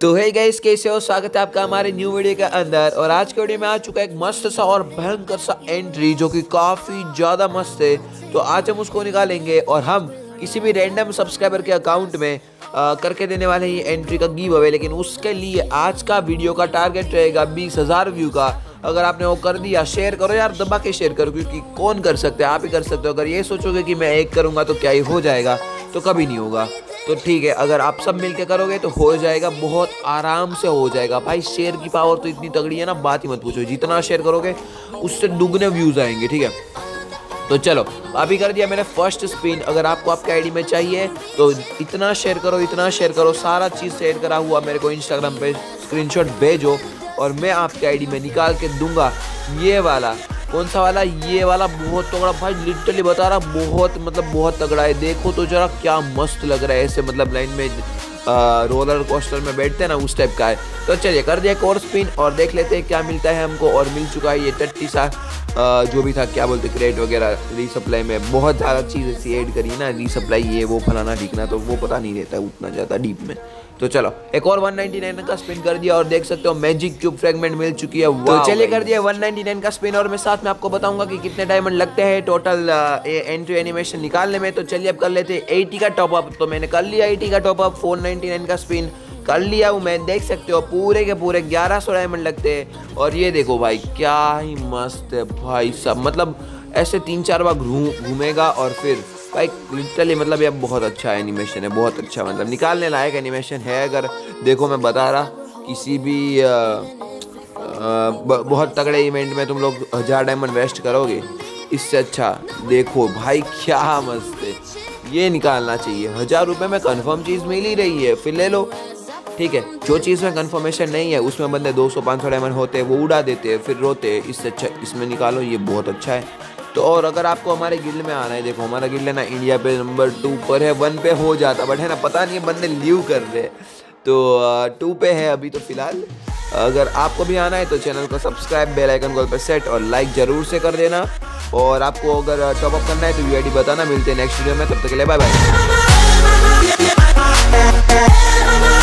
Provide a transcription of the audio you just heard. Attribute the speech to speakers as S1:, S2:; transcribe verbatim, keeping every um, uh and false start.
S1: तो है गाइस, कैसे हो? स्वागत है आपका हमारे न्यू वीडियो के अंदर। और आज के वीडियो में आ चुका है एक मस्त सा और भयंकर सा एंट्री जो कि काफ़ी ज़्यादा मस्त है। तो आज हम उसको निकालेंगे और हम किसी भी रैंडम सब्सक्राइबर के अकाउंट में आ, करके देने वाले हैं ये एंट्री का गिव अवे। लेकिन उसके लिए आज का वीडियो का टारगेट रहेगा बीस हज़ार व्यू का। अगर आपने वो कर दिया, शेयर करो यार, दबा के शेयर करो, क्योंकि कौन कर सकते हैं, आप ही कर सकते हो। अगर ये सोचोगे कि मैं एक करूँगा तो क्या ही हो जाएगा, तो कभी नहीं होगा। तो ठीक है, अगर आप सब मिलके करोगे तो हो जाएगा, बहुत आराम से हो जाएगा भाई। शेयर की पावर तो इतनी तगड़ी है ना, बात ही मत पूछो। जितना शेयर करोगे उससे दुगने व्यूज़ आएंगे, ठीक है। तो चलो, अभी कर दिया मैंने फर्स्ट स्पिन। अगर आपको आपके आईडी में चाहिए तो इतना शेयर करो, इतना शेयर करो, सारा चीज़ शेयर करा हुआ मेरे को इंस्टाग्राम पे स्क्रीनशॉट भेजो और मैं आपके आईडी में निकाल के दूंगा ये वाला। कौन सा वाला? ये वाला बहुत तगड़ा भाई, लिटरली बता रहा, बहुत मतलब बहुत तगड़ा है। देखो तो जरा क्या मस्त लग रहा है, ऐसे मतलब लाइन में आ, रोलर कोस्टर में बैठते हैं ना, उस टाइप का है। तो चलिए कर दिया एक और स्पिन और देख लेते हैं क्या मिलता है हमको। और मिल चुका है ये टट्टी सा आ, जो भी था, क्या बोलते, क्रेट वगैरह रीसप्लाई में बहुत ज़्यादा चीज़ ऐसी ऐड करी ना, रीसप्लाई ये वो फलाना ठीकना, तो वो पता नहीं रहता उतना ज़्यादा डीप में। तो चलो एक और एक सौ निन्यानवे का स्पिन कर दिया और देख सकते हो मैजिक क्यूब फ्रेगमेंट मिल चुकी है। तो चलिए कर दिया एक सौ निन्यानवे का स्पिन और मैं साथ में आपको बताऊंगा कि कितने डायमंड लगते हैं टोटल एंट्री एनिमेशन निकालने में। तो चलिए अब कर लेते हैं अस्सी का टॉपअप। तो मैंने कर लिया अस्सी का टॉपअप, चार सौ निन्यानवे का स्पिन कर लिया हूँ मैं। देख सकते हो पूरे के पूरे ग्यारह सौ डायमंड लगते हैं। और ये देखो भाई क्या ही मस्त है भाई सब, मतलब ऐसे तीन चार बार घूमेगा और फिर भाई लिटरली मतलब ये बहुत अच्छा एनिमेशन है, बहुत अच्छा, मतलब निकालने लायक एनिमेशन है। अगर देखो मैं बता रहा, किसी भी आ, आ, बहुत तगड़े इवेंट में तुम लोग हज़ार डायमंड वेस्ट करोगे, इससे अच्छा देखो भाई क्या मस्त है। ये निकालना चाहिए। हज़ार रुपये में कंफर्म चीज़ मिल ही रही है, फिर ले लो, ठीक है। जो चीज़ में कंफर्मेशन नहीं है उसमें बंदे दो सौ पाँच सौ डायमंड होते हैं, वो उड़ा देते हैं, फिर रोते हैं। इससे अच्छा इसमें निकालो, ये बहुत अच्छा है। तो और अगर आपको हमारे गिल्ड में आना है, देखो हमारा गिल्ड है ना इंडिया पे नंबर टू पर है, वन पे हो जाता बट है ना, पता नहीं बंदे लीव कर रहे, तो टू पे है अभी तो फिलहाल। अगर आपको भी आना है तो चैनल को सब्सक्राइब, बेल आइकन कॉल पे सेट और लाइक जरूर से कर देना। और आपको अगर टॉप अप करना है तो यूआईडी बताना। मिलते हैं नेक्स्ट वीडियो में, तब तक के लिए बाय बाय।